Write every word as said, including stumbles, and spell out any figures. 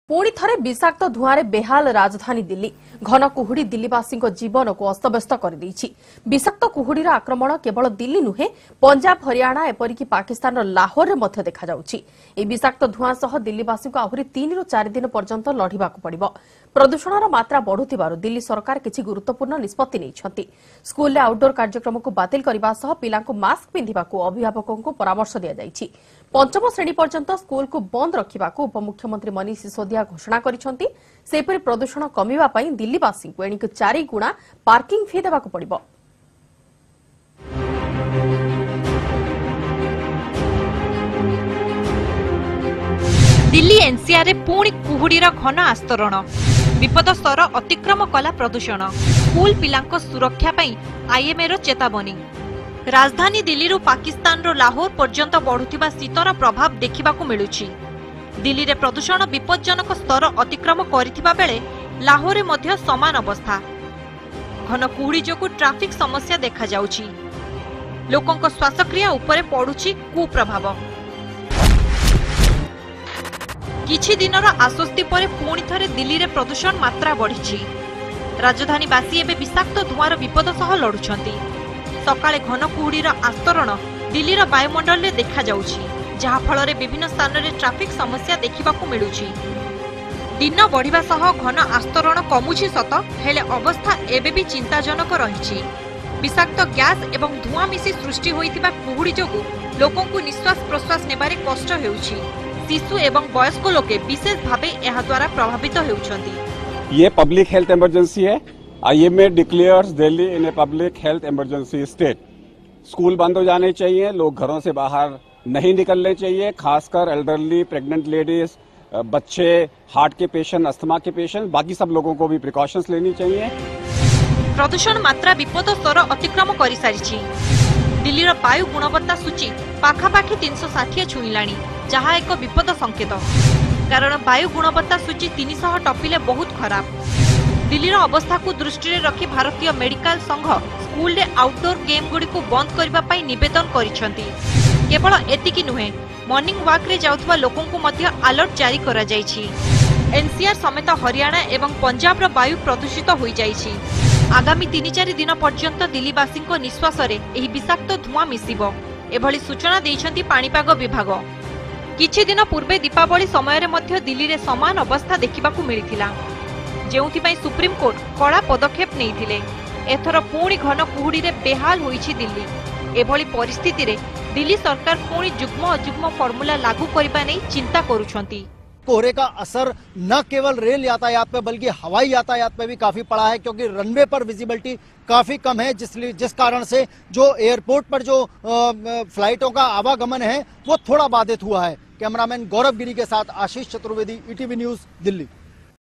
पुणी थरे विषाक्त धुआं बेहाल राजधानी दिल्ली घन कुहुड़ी दिल्लीवासी जीवन को अस्तव्यस्त कर विषाक्त कुहुड़ीर आक्रमण केवल दिल्ली नुहे पंजाब हरियाणा एपरिक पाकिस्तान लाहौर में देखा जाउछि। ए विषाक्त धुआं सह दिल्लीवासी को आहुरी तीन रु चार दिन पर्यंत लढ़िबाकु पड़िबो। प्रदूषणर मात्रा बढ़ुथिबारु दिल्ली सरकार किछि गुरुत्वपूर्ण निष्पत्ति नेइछन्ति। स्कूल रे आउटडोर कार्यक्रम को बातिल करबा सह पिलांकु मास्क पिंधिबाकु अभिभावकों को परामर्श दिया जाइछि। पंचम श्रेणी पर्यंत स्कूल को बंद रखिबाकु उपमुख्यमंत्री मनीष सिसोदिया घोषणा करिसन्ति। सेपरि प्रदूषण कमिबा पई दिल्लीवासी को एणिक चारि गुणा पार्किंग फी देबाकु पड़िबो। दिल्ली एनसीआर रे पुणी कुहुड़ीर घन आस्तरण विपद स्तर अतिक्रम कला प्रदूषण स्कूल पिलांको सुरक्षा पई आईएमए रो चेतावनी। राजधानी दिल्ली रु पाकिस्तान रो लाहौर पर्यंत बढ़ुथिबा शीतर प्रभाव देखिबाकू मिलुछि। दिल्ली रे प्रदूषण विपज्जनक स्तर अतिक्रम करिथिबा बेले लाहौर रे मध्य समान अवस्था। घन कुहुड़ी जोगु ट्रैफिक समस्या देखा जाउछि। लोकंक श्वासक्रिया उपरे पडुछि कुप्रभाव। किछि दिनर आश्वस्ति परे पुणी थरे दिल्ली रे प्रदूषण मात्रा बढ़िछि। राजधानीवासी एबे विषाक्त धुआंर विपद सह लढुछन्ति। सकाळे घन कुहुड़ीर आस्तरण दिल्लीर वायुमंडल रे देखा जाउछि, जहा फଳରେ विभिन्न स्थान रे ट्रैफिक समस्या देखिबाकू मिलुछि। दिन बढ़िबा सह घन आस्तरण कमुछि सत, हेले अवस्था एबे भी चिंताजनक रहिछि। विषाक्त गैस एवं धुआं मिसी सृष्टि होइतिबा कुहुड़ी जोगु लोकंकु निश्वास प्रश्वास नेबारे कष्ट हेउछि। शिशु एवं वयस्क लोके विशेष भावे एहा द्वारा प्रभावित हेउछन्ति। ये पब्लिक हेल्थ इमरजेंसी है। IMA declares Delhi in a public health emergency state. School बंद हो जाने चाहिए, लोग घरों से बाहर नहीं निकलने चाहिए, खासकर एल्डरली, प्रेग्नेंट लेडीज, बच्चे, हार्ट के पेशेंट, अस्थमा के पेशेंट, बाकी सब लोगों को भी प्रिकॉशंस लेनी चाहिए। प्रदूषण मात्रा विपद स्तर अतिक्रम कर सारी। दिल्ली रो वायु गुणवत्ता सूची पाखापाखि तीन सौ षाठी छुईलाणी, जहाँ एक विपद संकेत, कारण वायु गुणवत्ता सूची तीन सौ टपिले बहुत खराब। दिल्ली रो अवस्था को दृष्टि रखी भारतीय मेडिकल संघ स्कूल रे आउटडोर गेम गुडी को बंद करबा पई निवेदन करिसंती। केवल एतिकी नुहे, मॉर्निंग वॉक रे जाउथबा लोकन को मध्य अलर्ट जारी करा जायछि। एनसीआर समेत हरियाणा एवं पंजाब रो वायु प्रदूषित होई जायछि। आगामी तीन चार दिन पर्यंत दिल्लीवासी को निश्वास रे एही विषाक्त धुआं मिसिबो, एभली सूचना दैछंती पाणीपाग विभाग। किछि दिन पूर्वे दीपावली समय रे मध्य दिल्ली रे समान अवस्था देखिबाकू मिलिथिला, जेउथिपाई सुप्रीम कोर्ट कड़ा पदक्षेप नेइथिले। एथर पुणी घन कुहुड़ी रे बेहाल होईछि दिल्ली। एभली परिस्थिति रे दिल्ली सरकार पुणी जुग्म अजुग्म फॉर्मूला लागू करबा नै चिंता करूछंती। कोहरे का असर न केवल रेल यातायात पे बल्कि हवाई यातायात पे भी काफी पड़ा है, क्योंकि रनवे पर विजिबिलिटी काफी कम है, जिसलिए जिस कारण से जो एयरपोर्ट पर जो आ, फ्लाइटों का आवागमन है वो थोड़ा बाधित हुआ है। कैमरामैन गौरव गिरी के साथ आशीष चतुर्वेदी, ईटीवी न्यूज दिल्ली।